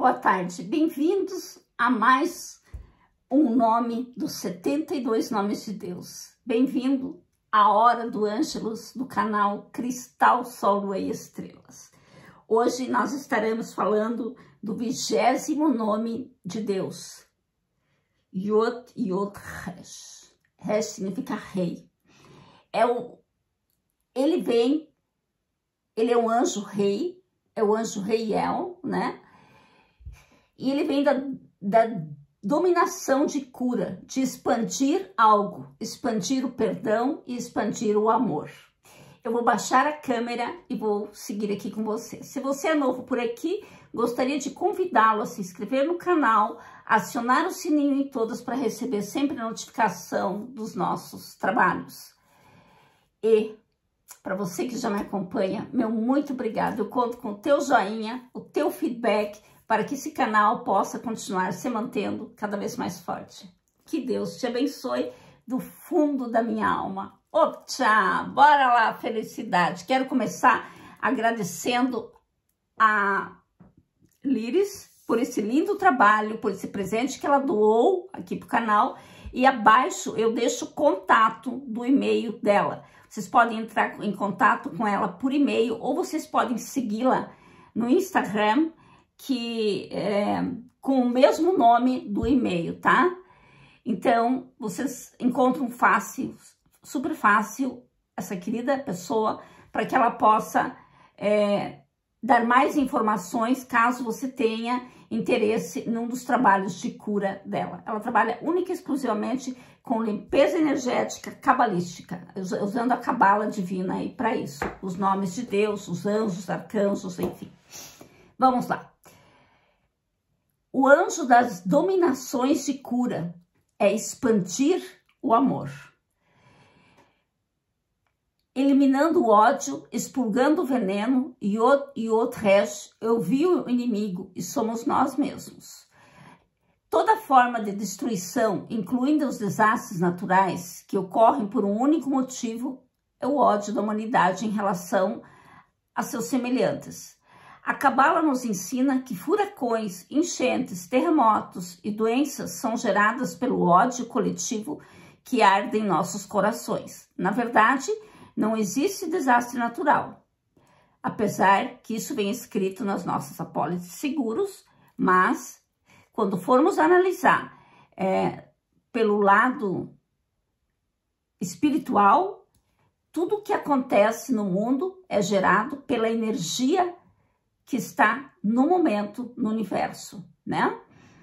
boa tarde. Bem-vindos a mais um nome dos 72 nomes de Deus. Bem-vindo à Hora do Ângelus do canal Cristal, Sol, Lua e Estrelas. Hoje nós estaremos falando do 20º nome de Deus. Yod Yod Resh. Resh significa rei. Ele é um anjo rei, é o anjo Reiel, né? E ele vem da dominação de cura, de expandir algo, expandir o perdão e expandir o amor. Eu vou baixar a câmera e vou seguir aqui com você. Se você é novo por aqui, gostaria de convidá-lo a se inscrever no canal, acionar o sininho em todas para receber sempre a notificação dos nossos trabalhos. E para você que já me acompanha, meu muito obrigado. Eu conto com o teu joinha, o teu feedback, para que esse canal possa continuar se mantendo cada vez mais forte. Que Deus te abençoe do fundo da minha alma. Tchau! Bora lá, felicidade! Quero começar agradecendo a Liris por esse lindo trabalho, por esse presente que ela doou aqui pro canal. E abaixo eu deixo o contato do e-mail dela. Vocês podem entrar em contato com ela por e-mail ou vocês podem segui-la no Instagram, com o mesmo nome do e-mail, tá? Então, vocês encontram fácil, super fácil, essa querida pessoa, para que ela possa dar mais informações caso você tenha interesse num dos trabalhos de cura dela. Ela trabalha única e exclusivamente com limpeza energética cabalística, usando a cabala divina aí para isso, os nomes de Deus, os anjos, arcanjos, enfim. Vamos lá. O anjo das dominações de cura é expandir o amor. Eliminando o ódio, expurgando o veneno, Yod Resh, eu vi o inimigo e somos nós mesmos. Toda forma de destruição, incluindo os desastres naturais que ocorrem por um único motivo, é o ódio da humanidade em relação a seus semelhantes. A Cabala nos ensina que furacões, enchentes, terremotos e doenças são geradas pelo ódio coletivo que arde em nossos corações. Na verdade, não existe desastre natural, apesar que isso vem escrito nas nossas apólices de seguros, mas quando formos analisar pelo lado espiritual, tudo que acontece no mundo é gerado pela energia que está no momento no universo, né?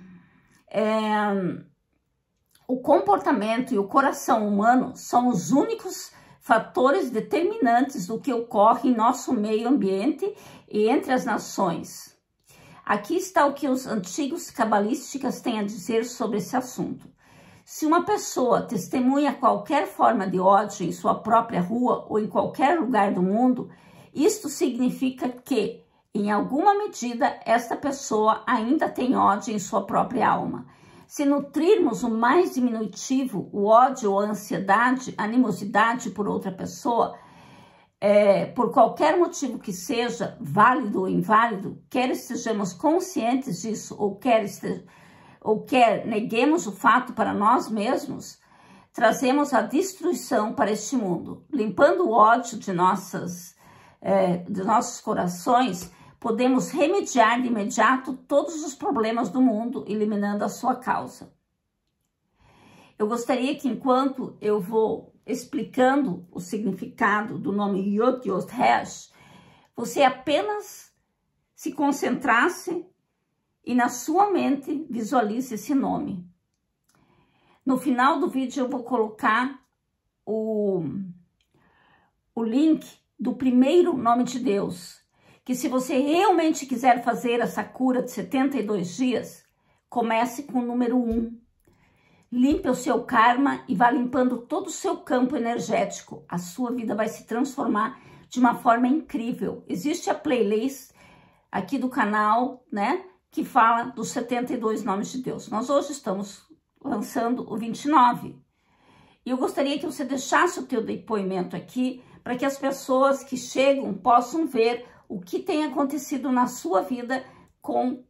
O comportamento e o coração humano são os únicos fatores determinantes do que ocorre em nosso meio ambiente e entre as nações. Aqui está o que os antigos cabalísticos têm a dizer sobre esse assunto. Se uma pessoa testemunha qualquer forma de ódio em sua própria rua ou em qualquer lugar do mundo, isto significa que, em alguma medida, esta pessoa ainda tem ódio em sua própria alma. Se nutrirmos o mais diminutivo, o ódio ou a ansiedade, a animosidade por outra pessoa, por qualquer motivo que seja, válido ou inválido, quer estejamos conscientes disso ou quer neguemos o fato para nós mesmos, trazemos a destruição para este mundo. Limpando o ódio de nossos corações, podemos remediar de imediato todos os problemas do mundo, eliminando a sua causa. Eu gostaria que, enquanto eu vou explicando o significado do nome Yod Yod Resh, você apenas se concentrasse e na sua mente visualize esse nome. No final do vídeo eu vou colocar o link do primeiro nome de Deus, que se você realmente quiser fazer essa cura de 72 dias, comece com o número 1. Limpe o seu karma e vá limpando todo o seu campo energético. A sua vida vai se transformar de uma forma incrível. Existe a playlist aqui do canal, né, que fala dos 72 nomes de Deus. Nós hoje estamos lançando o 29. E eu gostaria que você deixasse o teu depoimento aqui, para que as pessoas que chegam possam ver o que tem acontecido na sua vida com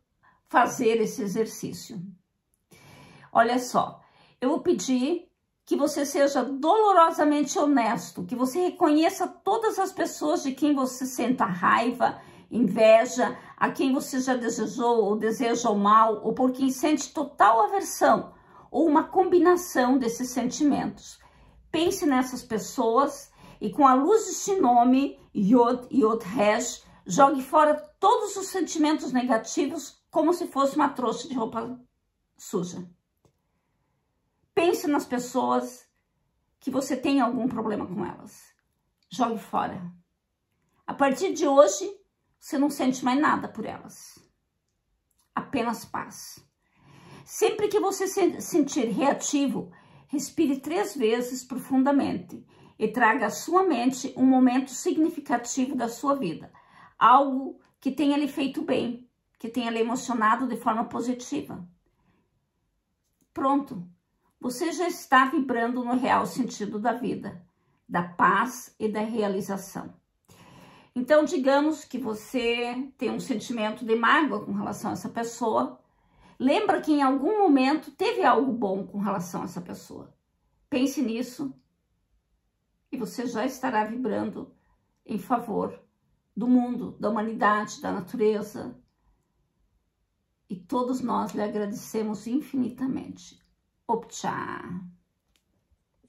fazer esse exercício. Olha só, eu vou pedir que você seja dolorosamente honesto, que você reconheça todas as pessoas de quem você senta raiva, inveja, a quem você já desejou ou deseja o mal, ou por quem sente total aversão, ou uma combinação desses sentimentos. Pense nessas pessoas e com a luz deste nome, Yod, Yod Resh, jogue fora todos os sentimentos negativos como se fosse uma trouxa de roupa suja. Pense nas pessoas que você tem algum problema com elas. Jogue fora. A partir de hoje, você não sente mais nada por elas. Apenas paz. Sempre que você se sentir reativo, respire 3 vezes profundamente e traga à sua mente um momento significativo da sua vida. Algo que tenha lhe feito bem, que tenha lhe emocionado de forma positiva. Pronto. Você já está vibrando no real sentido da vida, da paz e da realização. Então, digamos que você tem um sentimento de mágoa com relação a essa pessoa. Lembra que em algum momento teve algo bom com relação a essa pessoa. Pense nisso e você já estará vibrando em favor do mundo, da humanidade, da natureza. E todos nós lhe agradecemos infinitamente. Opcha.